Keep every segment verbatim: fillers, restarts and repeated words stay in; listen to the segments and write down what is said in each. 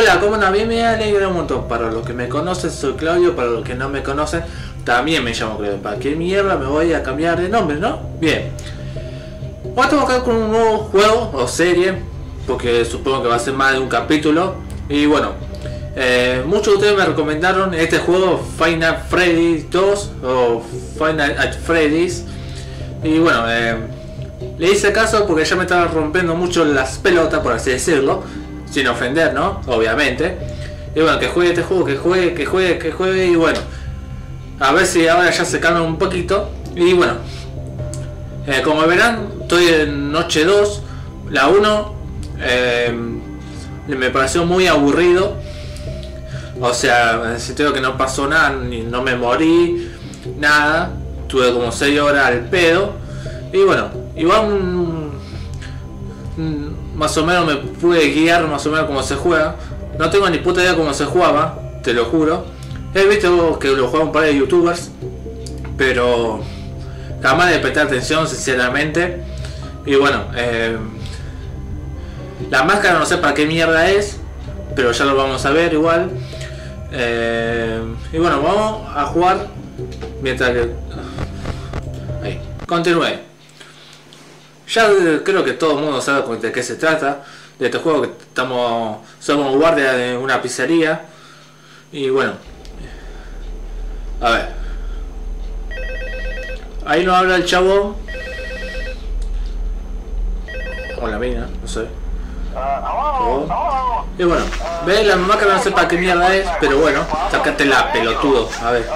Hola, ¿cómo andan? Bien, me alegra un montón. Para los que me conocen soy Claudio, para los que no me conocen también me llamo Claudio. ¿Para qué mierda me voy a cambiar de nombre, no? Bien. Hoy estamos acá con un nuevo juego o serie, porque supongo que va a ser más de un capítulo. Y bueno, eh, muchos de ustedes me recomendaron este juego Final Freddy dos o Final at Freddy's. Y bueno, eh, le hice caso porque ya me estaba rompiendo mucho las pelotas, por así decirlo. Sin ofender, ¿no? Obviamente. Y bueno, que juegue este juego, que juegue, que juegue, que juegue. Y bueno, a ver si ahora ya se calma un poquito. Y bueno, eh, como verán, estoy en noche dos. La uno eh, me pareció muy aburrido. O sea, en el sentido que no pasó nada, ni, no me morí, nada. Tuve como seis horas al pedo. Y bueno, igual un, un, más o menos me pude guiar más o menos cómo se juega. No tengo ni puta idea cómo se jugaba, te lo juro. He visto que lo juegan un par de youtubers, pero jamás de prestar atención, sinceramente. Y bueno, eh, la máscara no sé para qué mierda es, pero ya lo vamos a ver igual. Eh, y bueno, vamos a jugar mientras que... Ahí, continúe. Ya creo que todo el mundo sabe de qué se trata. De este juego que estamos... Somos guardia de una pizzería. Y bueno. A ver. Ahí nos habla el chavo. O la mina, no sé. Oh. Y bueno. Ve, la máscara no sé para qué mierda es. Pero bueno, sácate la pelotudo. A ver.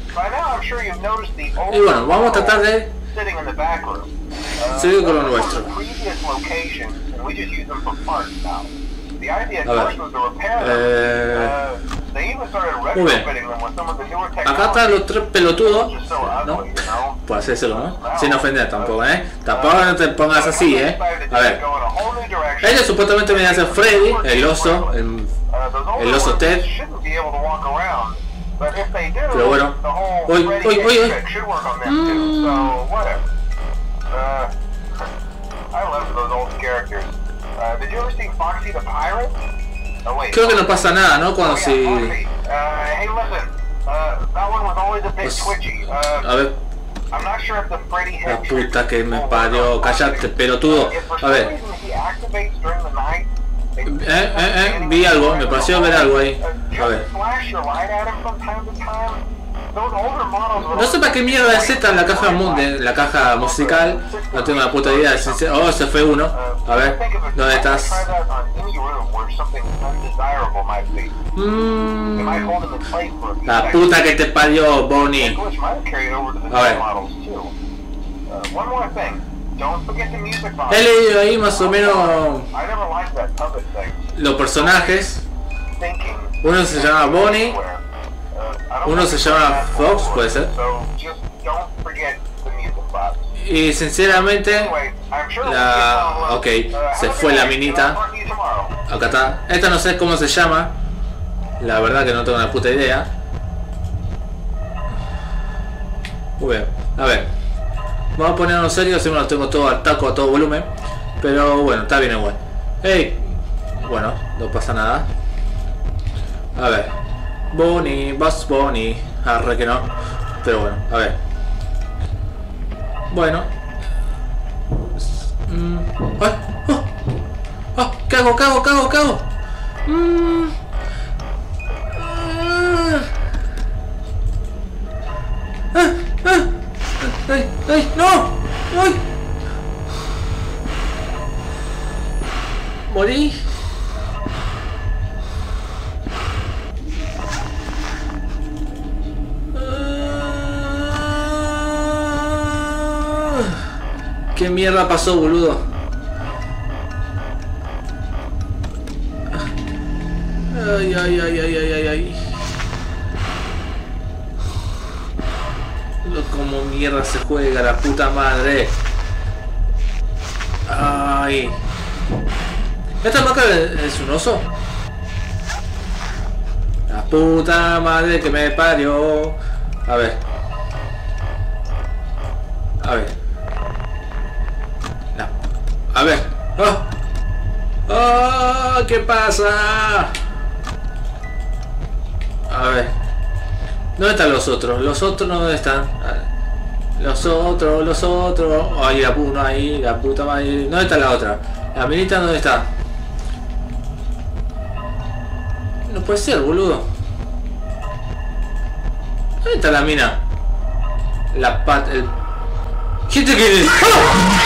Y bueno, vamos a tratar de... Sigue con lo nuestro. A ver. Eh... Muy bien. Acá están los tres pelotudos, ¿no? Por así decirlo, ¿no? Sin ofender tampoco, ¿eh? Tampoco no te pongas así, ¿eh? A ver. Ellos supuestamente me hacen Freddy, el oso, el, el oso Ted. Pero bueno. Uy, uy, uy, uy. Mm. Creo que no pasa nada, ¿no? Cuando si... Pues, a ver. La puta que me parió. Cállate, pelotudo. A ver. Eh, eh, eh, vi algo, me pareció ver algo ahí. A ver. No sé para qué mierda es esta en la caja de la caja musical. No tengo una puta idea. Oh, se fue uno. A ver, ¿dónde estás? Mm, la puta que te parió, Bonnie. A ver. He leído ahí más o menos los personajes. Uno se llama Bonnie. Uno se llama Fox, puede ser. Y sinceramente la... Ok, se fue la minita. Acá está. Esta no sé cómo se llama. La verdad que no tengo una puta idea. Muy bien, a ver. Vamos a ponernos serios, si no lo tengo todo al taco, a todo volumen. Pero bueno, está bien igual. Hey. Bueno, no pasa nada. A ver. Bonnie, Buzz Bonnie. Arre que no. Pero bueno, a ver. Bueno. Mm. ¡Ah! ¡Oh! ¡Oh! ¿Qué hago? ¿Qué hago? ¿Qué hago? ¿Qué hago? Mm. Ah. Ah. ¡Ay! ¡Ay! ¡No! ¡Ay! Morí. ¿Qué mierda pasó, boludo? Ay, ay, ay, ay, ay, ay, ay. Como mierda se juega, la puta madre. Ay. ¿Esta máscara es un oso? La puta madre que me parió. A ver. A ver. No. A ver. ¡Oh! ¡Oh! ¿Qué pasa? A ver. ¿Dónde están los otros? Los otros no, ¿dónde están? Los otros, los otros. Ay, la puta, ahí, la puta madre. ¿Dónde está la otra? La minita, ¿dónde está? No puede ser, boludo. ¿Dónde está la mina? La pat... El... Gente que... ¡Ah!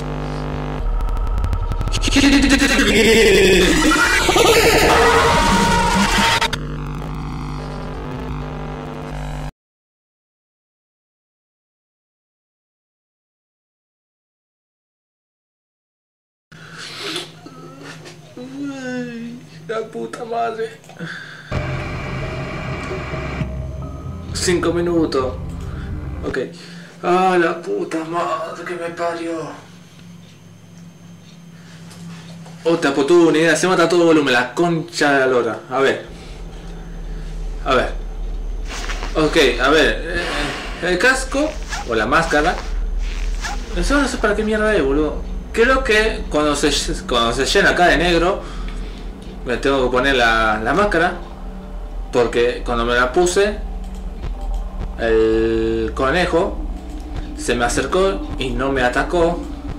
Ay, la puta madre. Cinco minutos. Ok. Ah, la puta madre que me parió. Otra oportunidad. Se mata todo volumen. La concha de la lora. A ver. A ver. Ok, a ver. El casco. O la máscara. Eso no sé para qué mierda es, boludo. Creo que cuando se, cuando se llena acá de negro, me tengo que poner la, la máscara. Porque cuando me la puse, el conejo se me acercó y no me atacó.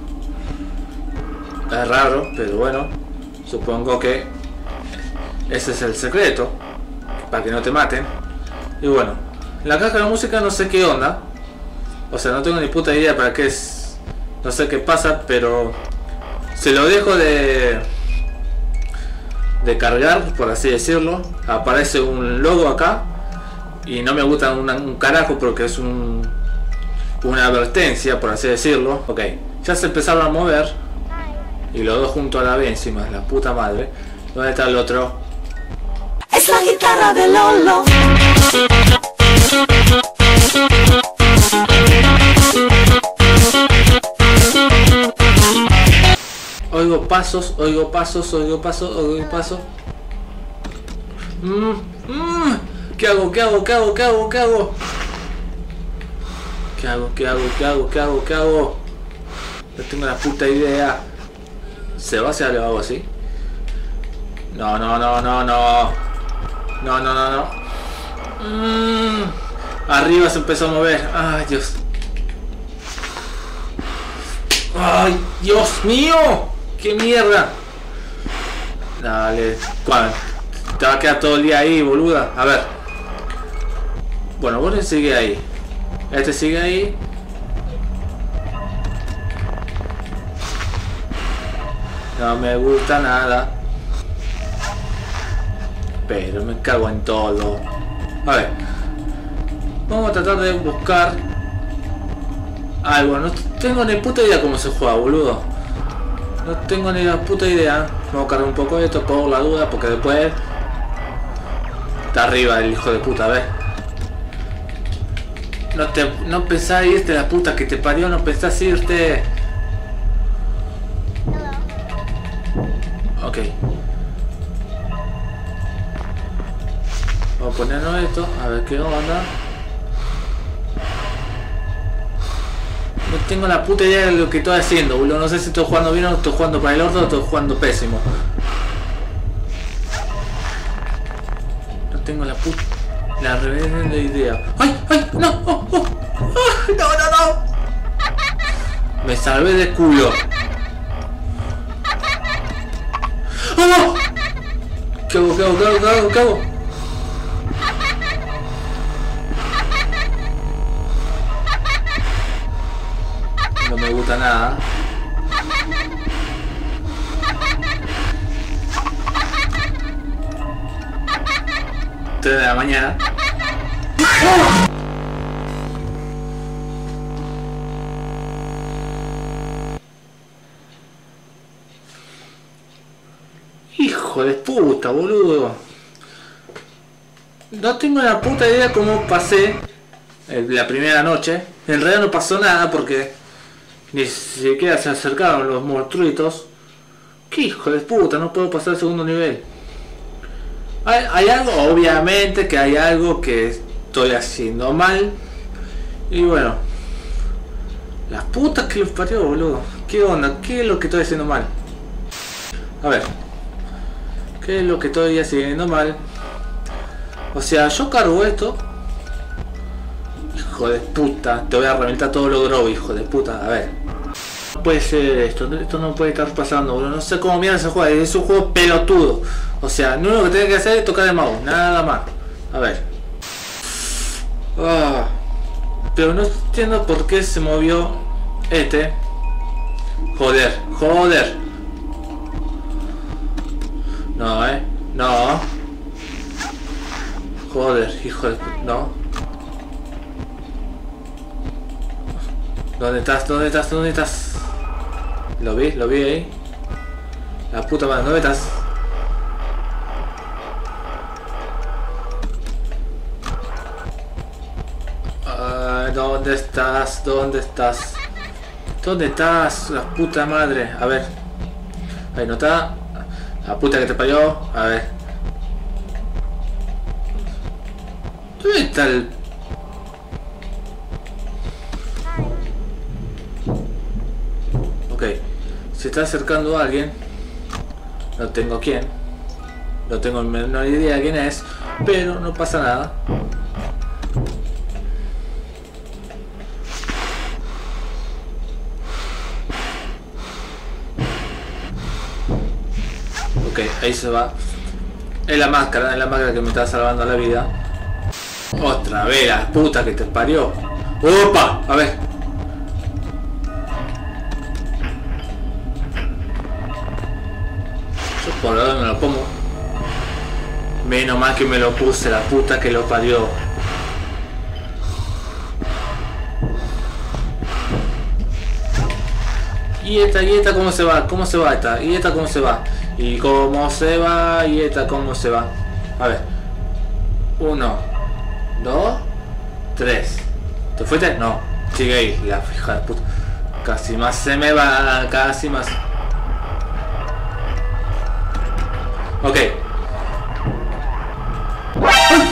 Es raro, pero bueno, supongo que ese es el secreto, para que no te maten. Y bueno, la caja de la música no sé qué onda. O sea, no tengo ni puta idea para qué es. No sé qué pasa, pero se lo dejo de de cargar, por así decirlo. Aparece un logo acá y no me gusta una, un carajo porque es un una advertencia, por así decirlo. Ok, ya se empezaron a mover y los dos junto a la vez encima, la puta madre. ¿Dónde está el otro? Es la guitarra de Lolo. Oigo pasos, oigo pasos, oigo pasos, oigo pasos. Mm, mm. ¿Qué hago? ¿Qué hago? ¿Qué hago? ¿Qué hago? ¿Qué hago? ¿Qué hago? ¿Qué hago? ¿Qué hago? ¿Qué hago? ¿Qué hago? No tengo la puta idea. ¿Se va a hacer algo así? No, no, no, no, no. No, no, no, no. Mm. Arriba se empezó a mover. Ay, Dios. Ay, Dios mío. ¡Qué mierda! Dale. ¿Cuál? Te va a quedar todo el día ahí, boluda. A ver. Bueno, vos sigue ahí. Este sigue ahí. No me gusta nada. Pero me cago en todo. A ver. Vamos a tratar de buscar algo. No tengo ni puta idea cómo se juega, boludo. No tengo ni la puta idea. Vamos a cargar un poco de esto por la duda, porque después está arriba el hijo de puta, a ver. No te no pensás irte, la puta que te parió, no pensás irte. Ok. Vamos a ponernos esto, a ver qué onda. No tengo la puta idea de lo que estoy haciendo, boludo. No sé si estoy jugando bien o estoy jugando para el orto o estoy jugando pésimo. No tengo la puta... La reverenda idea. ¡Ay! ¡Ay! ¡No! ¡Oh! ¡Oh! ¡Oh! ¡No, no, no! Me salvé de culo. ¡Oh! ¿Qué hago? ¿Qué hago? ¿Qué hago? ¿Qué hago? ¿Qué hago? No me gusta nada. tres de la mañana. ¡Oh! Hijo de puta, boludo. No tengo la puta idea cómo pasé la primera noche. En realidad no pasó nada porque ni siquiera se acercaron los monstruitos. ¿Qué hijo de puta? No puedo pasar al segundo nivel. Hay, hay algo, obviamente que hay algo que estoy haciendo mal. Y bueno, las putas que los parió, boludo. ¿Qué onda? ¿Qué es lo que estoy haciendo mal? A ver, ¿qué es lo que estoy haciendo mal? O sea, yo cargo esto. Hijo de puta, te voy a reventar todo lo grobo, hijo de puta. A ver. No puede ser esto, esto no puede estar pasando, boludo. No sé cómo mierda se juega, es un juego pelotudo. O sea, lo único que tenés que hacer es tocar el mouse, nada más. A ver. Ah, pero no entiendo por qué se movió este. Joder, joder. No, eh. No. Joder, hijo de... No. ¿Dónde estás? ¿Dónde estás? ¿Dónde estás? Lo vi, lo vi ahí. La puta madre, ¿dónde estás? Uh, ¿Dónde estás? ¿Dónde estás? ¿Dónde estás? La puta madre. A ver. Ahí no está. La puta que te parió. A ver. ¿Dónde está el...? Ok. Se está acercando a alguien. No tengo quién. No tengo la menor idea de quién es. Pero no pasa nada. Ok, ahí se va. Es la máscara, es la máscara que me está salvando la vida. Otra vez, la puta que te parió. ¡Opa! A ver. Yo por ahora me lo pongo. Menos mal que me lo puse, la puta que lo parió. Y esta, y esta cómo se va, cómo se va esta, y esta cómo se va, y cómo se va, y esta cómo se va. A ver. Uno, dos, tres. ¿Te fuiste? No. Sigue ahí, la hija de puta. Casi más se me va, casi más. Ok. ¡Ay!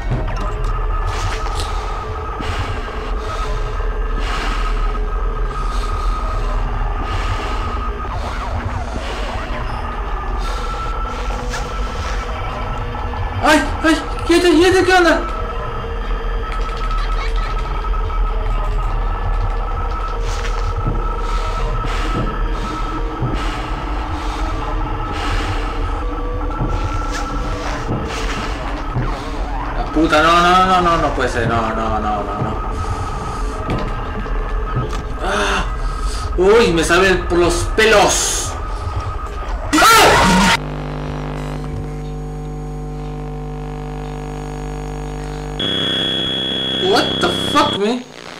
¡Ay! ¡Ay! ¿Y este, y este qué onda? La puta, no, no, no, no, no puede ser, no, no, no, no, no. ¡Ah! ¡Uy! Me sale por los pelos. ¡Ah! What the fuck, man?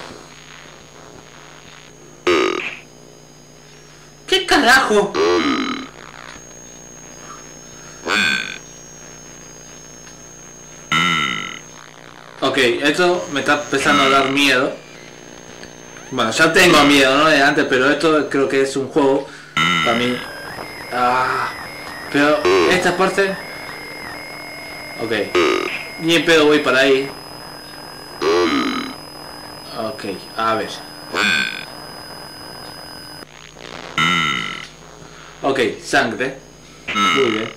¿Qué carajo? Ok, esto me está empezando a dar miedo. Bueno, ya tengo miedo, ¿no? De antes, pero esto creo que es un juego para mí. Ah, pero esta parte... Ok. Ni en pedo voy para ahí. Ok, a ver. Ok, sangre. Muy bien.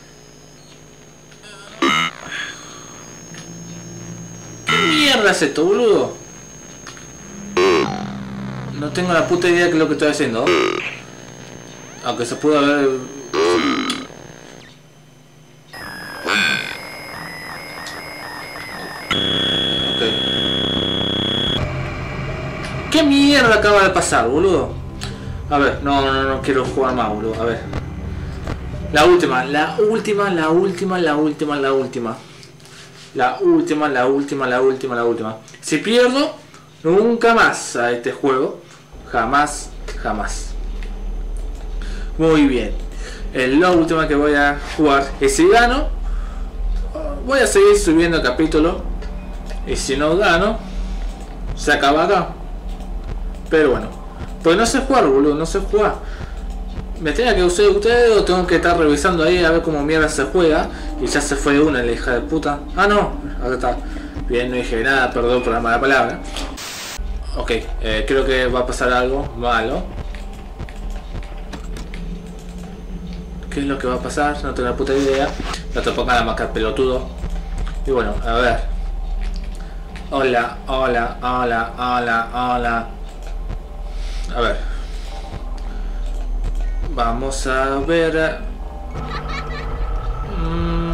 ¿Qué mierda es esto, boludo? No tengo la puta idea de qué es lo que estoy haciendo. Aunque se pudo haber... ¿Qué mierda acaba de pasar, boludo? A ver, no, no, no quiero jugar más, boludo. A ver. La última, la última, la última, la última, la última. La última, la última, la última, la última. Si pierdo, nunca más a este juego. Jamás, jamás. Muy bien. Es la última que voy a jugar. Y si gano, voy a seguir subiendo capítulo. Y si no gano, se acaba acá. Pero bueno, pues no sé jugar, boludo, no sé jugar. Me tenía que usar ustedes o tengo que estar revisando ahí a ver cómo mierda se juega. Y ya se fue una, la hija de puta. Ah, no, acá está. Bien, no dije nada, perdón por la mala palabra. Ok, eh, creo que va a pasar algo malo. ¿Qué es lo que va a pasar? No tengo la puta idea. No te pongan la máscara, pelotudo. Y bueno, a ver. Hola, hola, hola, hola, hola. A ver. Vamos a ver. Mm.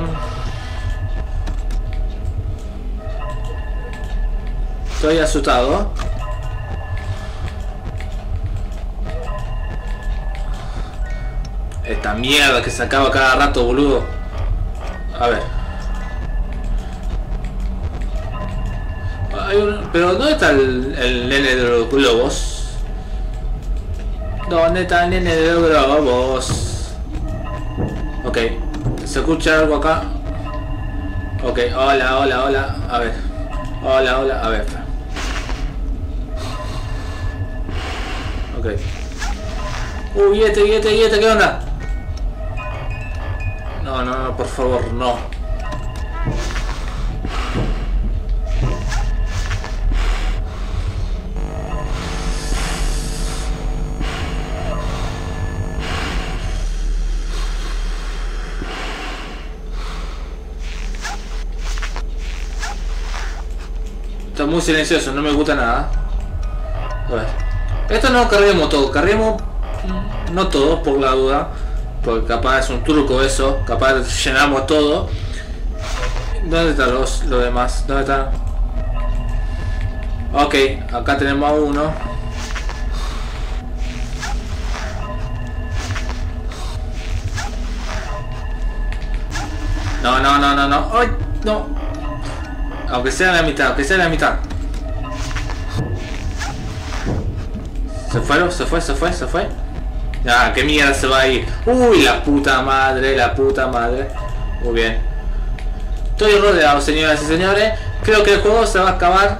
Estoy asustado. Esta mierda que se acaba cada rato, boludo. A ver. Hay un... Pero ¿dónde está el, el nene de los globos? ¿Dónde está el nene de los globos? Ok. ¿Se escucha algo acá? Ok. Hola, hola, hola. A ver. Hola, hola. A ver. Ok. Uy, este, este, este, ¿qué onda? No, no, no, por favor, no. Está muy silencioso, no me gusta nada. A ver. Esto no carguemos todo, carguemos no todo por la duda. Porque capaz es un truco eso, capaz llenamos todo. ¿Dónde están los, los demás? ¿Dónde están? Ok, acá tenemos a uno. No, no, no, no, no. ¡Ay! No. Aunque sea la mitad, aunque sea la mitad. ¿Se fueron? ¿Se fue? ¿Se fue? ¿Se fue? Ah, qué mierda se va a ir. Uy, la puta madre, la puta madre. Muy bien. Estoy rodeado, señoras y señores. Creo que el juego se va a acabar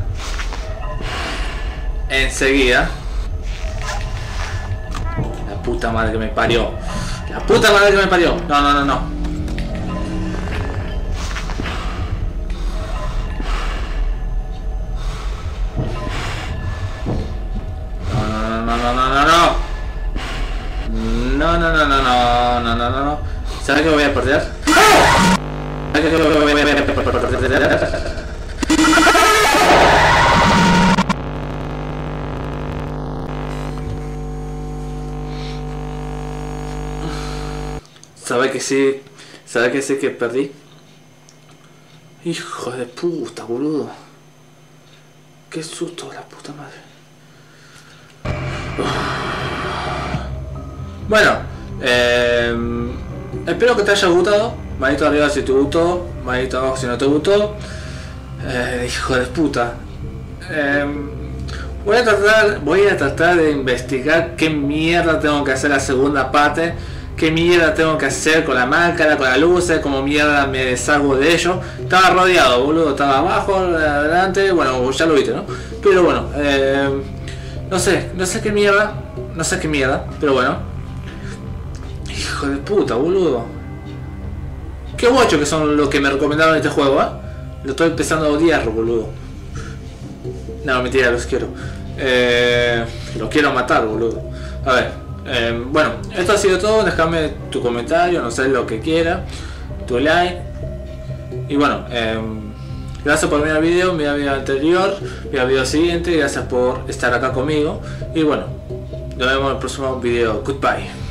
enseguida. La puta madre que me parió. La puta madre que me parió. No, no, no, no. No, no, no, no, no, no. No, no, no, no, no, no, no, no. ¿Sabes que me voy a perder? ¿Sabes que me voy a perder? ¿Sabes que sí? ¿Sabes que sí que perdí? Hijo de puta, boludo. Qué susto, la puta madre. Bueno, eh, espero que te haya gustado. Manito arriba si te gustó, manito abajo si no te gustó. Eh, hijo de puta. Eh, voy a tratar, voy a tratar de investigar qué mierda tengo que hacer la segunda parte. Qué mierda tengo que hacer con la máscara, con las luces, cómo mierda me deshago de ello. Estaba rodeado, boludo, estaba abajo, adelante, bueno, ya lo viste, ¿no? Pero bueno, eh, no sé, no sé qué mierda, no sé qué mierda, pero bueno. Hijo de puta, boludo. Qué guacho que son los que me recomendaron este juego, ¿eh? Lo estoy empezando a odiar, boludo. No, mentira, los quiero. Eh, los quiero matar, boludo. A ver, eh, bueno, esto ha sido todo. Déjame tu comentario, no sé lo que quiera, tu like. Y bueno, eh, gracias por mirar el video, mira el video anterior, mira el video siguiente. Gracias por estar acá conmigo. Y bueno, nos vemos en el próximo video. Goodbye.